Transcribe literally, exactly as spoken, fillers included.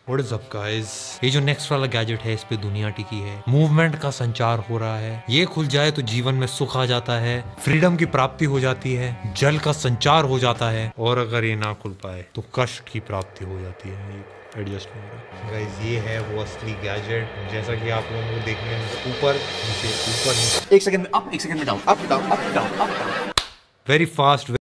What is up guys? ये जो next वाला गैजेट है इस पे दुनिया टिकी है, मूवमेंट का संचार हो रहा है। ये खुल जाए तो जीवन में सुख आ जाता है, फ्रीडम की प्राप्ति हो जाती है, जल का संचार हो जाता है, और अगर ये ना खुल पाए तो कष्ट की प्राप्ति हो जाती है। एडजस्ट नहीं हो रहा गाइस, ये है वो असली गैजेट। जैसा कि आप लोगों को देखने में ऊपर नीचे ऊपर नीचे, एक सेकंड में अप, एक सेकंड में down, up down up down up down, very fast.